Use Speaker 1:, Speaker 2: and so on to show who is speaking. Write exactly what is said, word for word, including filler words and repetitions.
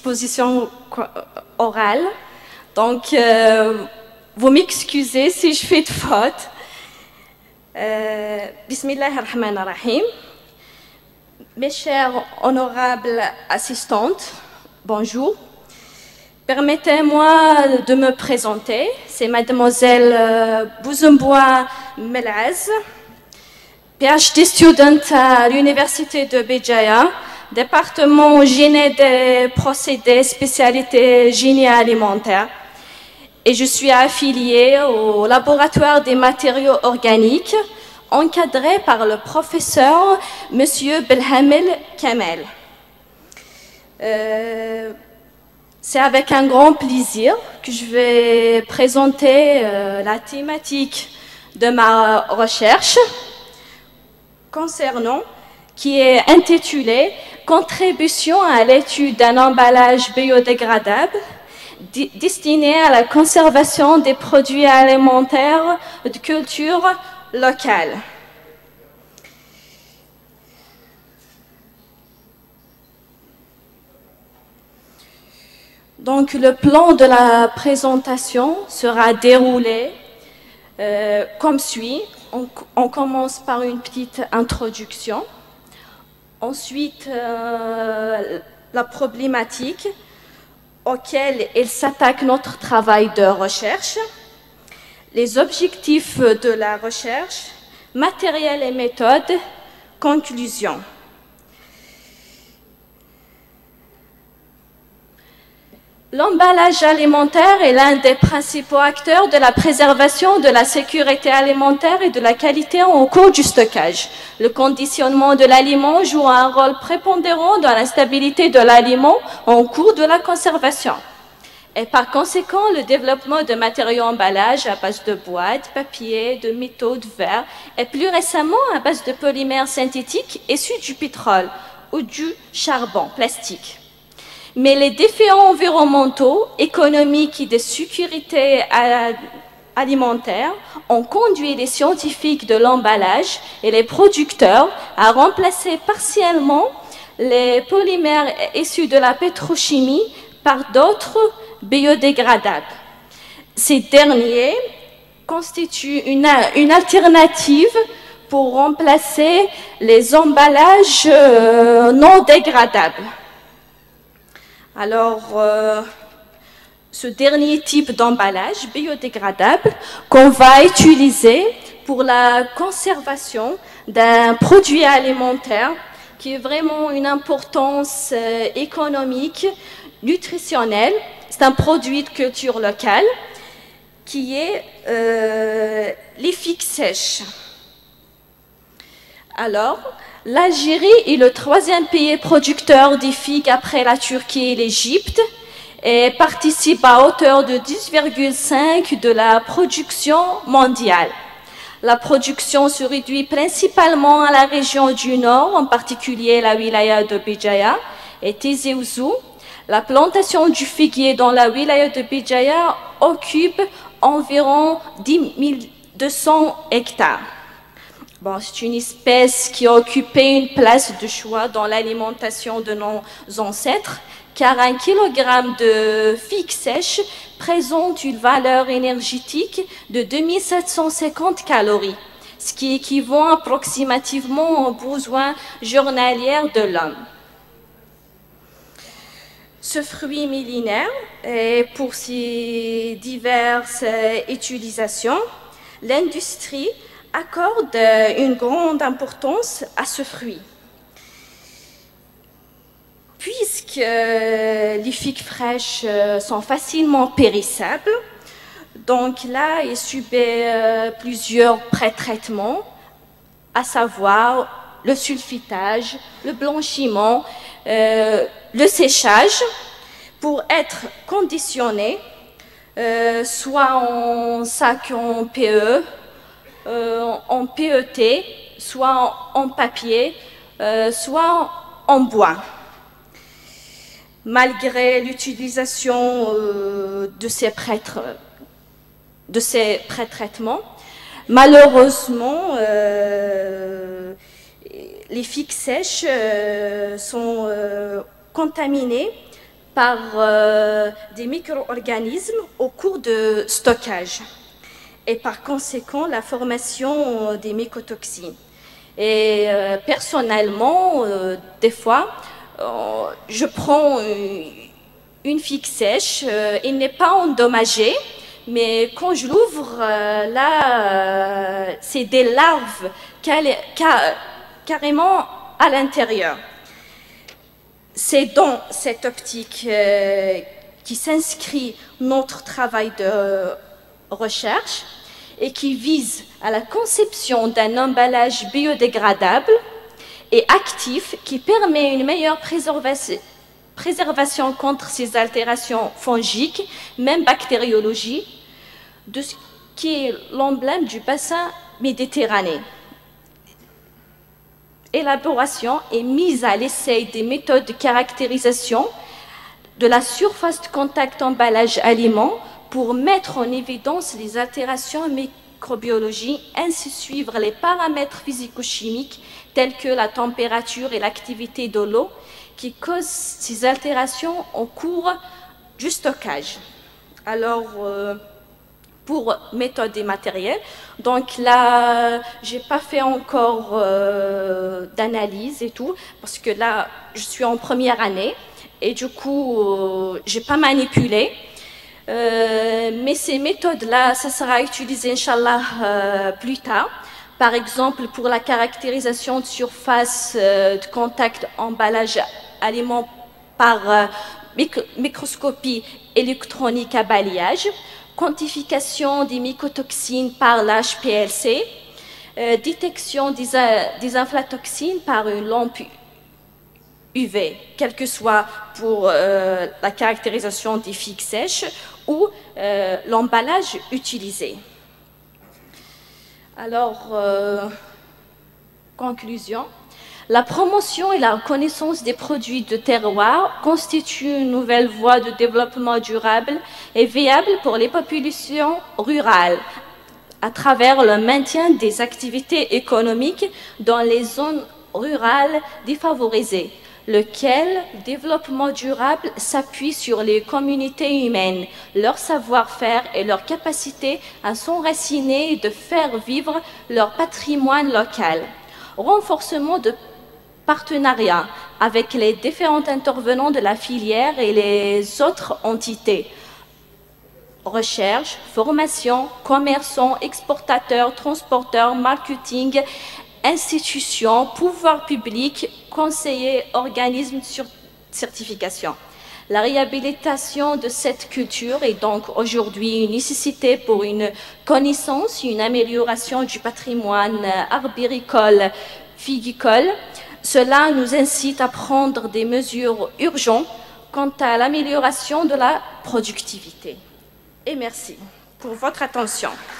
Speaker 1: exposition orale. Donc, euh, vous m'excusez si je fais de fautes. Euh, Bismillahirrahmanirrahim. Mes chères honorables assistantes, bonjour. Permettez-moi de me présenter. C'est mademoiselle Bouzemboua Melaz, PhD student à l'université de Béjaïa, département génie des procédés, spécialité génie alimentaire. Et je suis affiliée au laboratoire des matériaux organiques, encadré par le professeur Monsieur Belhamel Kamel. Euh, C'est avec un grand plaisir que je vais présenter euh, la thématique de ma recherche concernant, qui est intitulée « Contribution à l'étude d'un emballage biodégradable destiné à la conservation des produits alimentaires de culture locale ». Donc, le plan de la présentation sera déroulé euh, comme suit. On, on commence par une petite introduction. Ensuite, euh, la problématique auquel il s'attaque notre travail de recherche. Les objectifs de la recherche, matériel et méthode, conclusion. L'emballage alimentaire est l'un des principaux acteurs de la préservation de la sécurité alimentaire et de la qualité au cours du stockage. Le conditionnement de l'aliment joue un rôle prépondérant dans la stabilité de l'aliment au cours de la conservation. Et par conséquent, le développement de matériaux emballage à base de boîtes, papier, de métaux, de verre, et plus récemment à base de polymères synthétiques issus du pétrole ou du charbon plastique. Mais les défis environnementaux, économiques et de sécurité alimentaire ont conduit les scientifiques de l'emballage et les producteurs à remplacer partiellement les polymères issus de la pétrochimie par d'autres biodégradables. Ces derniers constituent une, une alternative pour remplacer les emballages euh, non dégradables. Alors, euh, ce dernier type d'emballage biodégradable qu'on va utiliser pour la conservation d'un produit alimentaire qui est vraiment une importance euh, économique, nutritionnelle. C'est un produit de culture locale qui est euh, les figues sèches. Alors, l'Algérie est le troisième pays producteur des figues après la Turquie et l'Égypte et participe à hauteur de dix virgule cinq de la production mondiale. La production se réduit principalement à la région du Nord, en particulier la wilaya de Béjaïa et Tizi Ouzou. La plantation du figuier dans la wilaya de Béjaïa occupe environ dix mille deux cents hectares. Bon, c'est une espèce qui a occupé une place de choix dans l'alimentation de nos ancêtres, car un kilogramme de figues sèches présente une valeur énergétique de deux mille sept cent cinquante calories, ce qui équivaut approximativement aux besoins journaliers de l'homme. Ce fruit millénaire, et pour ses diverses utilisations, l'industrie accorde une grande importance à ce fruit. Puisque les figues fraîches sont facilement périssables, donc là, il subit plusieurs pré-traitements, à savoir le sulfitage, le blanchiment, euh, le séchage, pour être conditionné, euh, soit en sac en P E, Euh, en P E T, soit en papier, euh, soit en bois. Malgré l'utilisation euh, de ces prêtres, de ces pré-traitements, malheureusement, euh, les figues sèches euh, sont euh, contaminées par euh, des micro-organismes au cours de stockage et par conséquent la formation des mycotoxines. Et euh, personnellement, euh, des fois, euh, je prends une, une figue sèche, euh, il n'est pas endommagé, mais quand je l'ouvre, euh, là, euh, c'est des larves car, car, carrément à l'intérieur. C'est dans cette optique euh, qui s'inscrit notre travail de recherche et qui vise à la conception d'un emballage biodégradable et actif qui permet une meilleure préservation, préservation contre ces altérations fongiques, même bactériologie, de ce qui est l'emblème du bassin méditerranéen. Élaboration et mise à l'essai des méthodes de caractérisation de la surface de contact emballage aliment pour mettre en évidence les altérations microbiologiques, ainsi suivre les paramètres physico-chimiques tels que la température et l'activité de l'eau qui causent ces altérations au cours du stockage. Alors, euh, pour méthode et matériel, donc là, j'ai pas fait encore euh, d'analyse et tout, parce que là, je suis en première année et du coup, euh, j'ai pas manipulé. Euh, mais ces méthodes-là, ça sera utilisé, Inch'Allah, euh, plus tard. Par exemple, pour la caractérisation de surface euh, de contact emballage aliment par euh, micro microscopie électronique à balayage, quantification des mycotoxines par l'H P L C, euh, détection des, des inflatoxines par une lampe U V, quel que soit pour euh, la caractérisation des figues sèches ou euh, l'emballage utilisé. Alors, euh, conclusion. La promotion et la reconnaissance des produits de terroir constituent une nouvelle voie de développement durable et viable pour les populations rurales à travers le maintien des activités économiques dans les zones rurales défavorisées, lequel développement durable s'appuie sur les communautés humaines, leur savoir-faire et leur capacité à s'enraciner et de faire vivre leur patrimoine local. Renforcement de partenariat avec les différents intervenants de la filière et les autres entités. Recherche, formation, commerçants, exportateurs, transporteurs, marketing, institutions, pouvoirs publics, conseillers, organismes sur certification. La réhabilitation de cette culture est donc aujourd'hui une nécessité pour une connaissance, une amélioration du patrimoine arbiricole, figuicole. Cela nous incite à prendre des mesures urgentes quant à l'amélioration de la productivité. Et merci pour votre attention.